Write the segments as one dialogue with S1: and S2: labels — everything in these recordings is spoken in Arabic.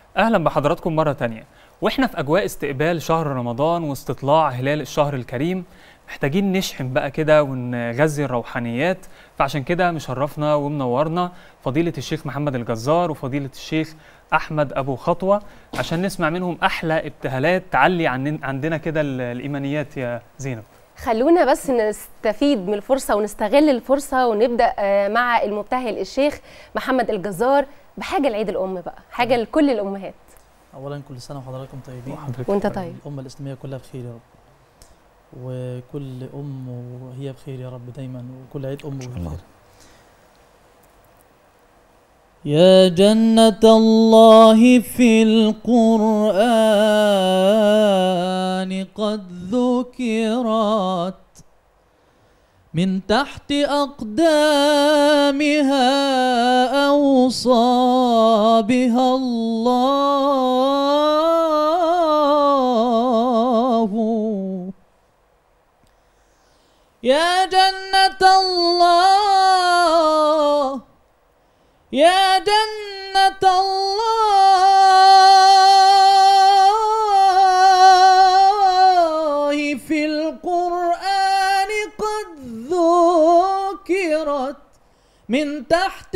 S1: أهلا بحضراتكم مرة تانية. وإحنا في أجواء استقبال شهر رمضان واستطلاع هلال الشهر الكريم، محتاجين نشحن بقى كده ونغذي الروحانيات. فعشان كده مشرفنا ومنورنا فضيلة الشيخ محمد الجزار وفضيلة الشيخ أحمد أبو خطوة عشان نسمع منهم أحلى ابتهالات تعلي عندنا كده الإيمانيات يا زينب.
S2: خلونا بس نستفيد من الفرصة ونستغل الفرصة ونبدأ مع المبتهل الشيخ محمد الجزار بحاجة لعيد الأم بقى، حاجة لكل الأمهات.
S3: أولا كل سنة وحضراتكم طيبين
S2: وأنت طيب.
S3: الأمة الإسلامية كلها بخير يا رب، وكل أم وهي بخير يا رب دايما، وكل عيد أم بخير. يا جنة الله في القرآن قد ذكرت، من تحت أقدامها أوصى بها الله. يا جنة الله، يا جنة الله في القرآن قد ذكرت، من تحت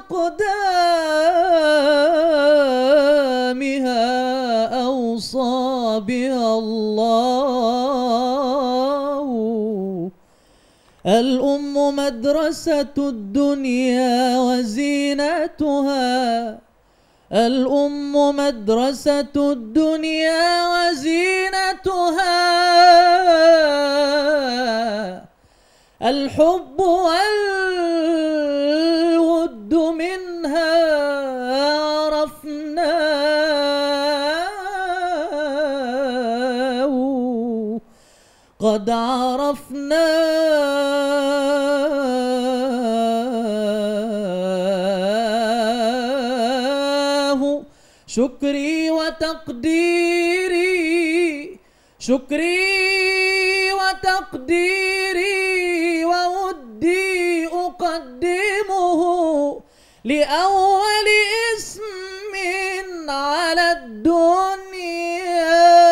S3: أقدامها أوصى بها الله. الأم مدرسة الدنيا وزينتها، الأم مدرسة الدنيا وزينتها. الحب والود منها عرفناه، قد عرفناه. شكري وتقديري، شكري وتقديري وودي أقدمه لأول اسم على الدنيا.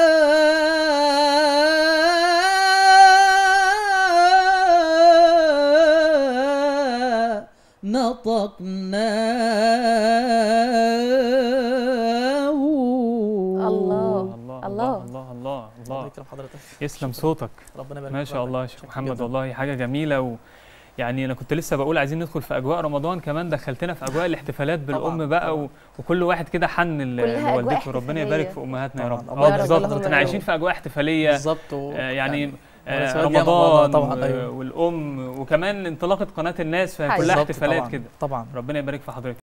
S3: نطقناه.
S2: الله
S1: الله
S2: الله
S1: الله الله الله
S3: يكرم حضرتك،
S1: يسلم صوتك.
S3: ربنا يبارك
S1: ما
S3: فيك.
S1: شاء الله يا شيخ محمد،
S3: جداً.
S1: والله حاجة جميلة. يعني أنا كنت لسه بقول عايزين ندخل في أجواء رمضان، كمان دخلتنا في أجواء الاحتفالات بالأم بقى وكل واحد كده حن
S2: كلها أجواء
S1: لوالدته. ربنا يبارك
S2: احتفالية.
S1: في أمهاتنا يا رب.
S3: طبعاً. يا رب
S1: بالظبط،
S2: اللهم
S1: احنا عايشين
S2: آمين.
S1: في أجواء احتفالية
S3: بالظبط.
S1: يعني
S3: مناسبات ياما
S1: رمضان
S3: طبعاً. أيوة.
S1: والأم، وكمان انطلاقة قناة الناس، فكلها
S2: بالظبط
S1: احتفالات
S3: طبعاً.
S1: كده.
S3: طبعا.
S1: ربنا يبارك في حضرتك.